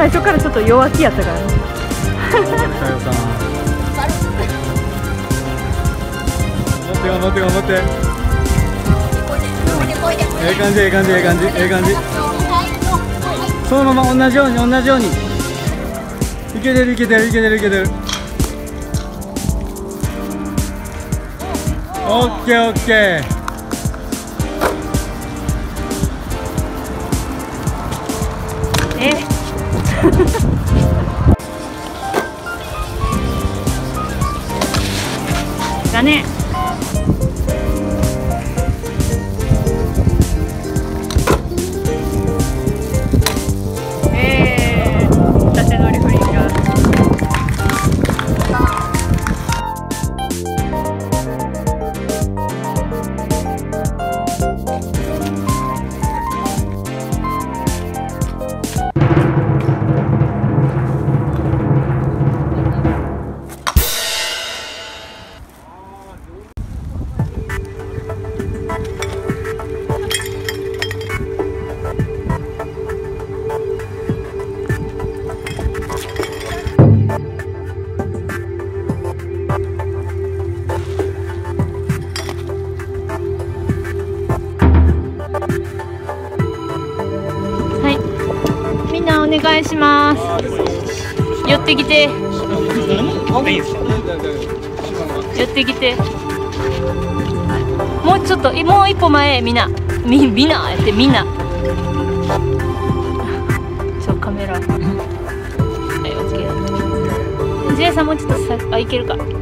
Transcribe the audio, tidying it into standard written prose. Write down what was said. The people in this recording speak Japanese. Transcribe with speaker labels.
Speaker 1: 最初からちょっと弱気やったからね。
Speaker 2: 頑張って頑張って。ええ感じええ感じええ感じええ感じ。そのまま同じように同じように。いけてるいけてるいけてるいけてる。オッケーオッケー。
Speaker 1: だね。縦乗りフリーが。みんなお願いします。寄ってきて。寄ってきて。もうちょっと、もう一歩前、みんな。みんなやって、みんな。そう、カメラ。はい、オッケー。ジェイさん、もうちょっとさ、あ、いけるか。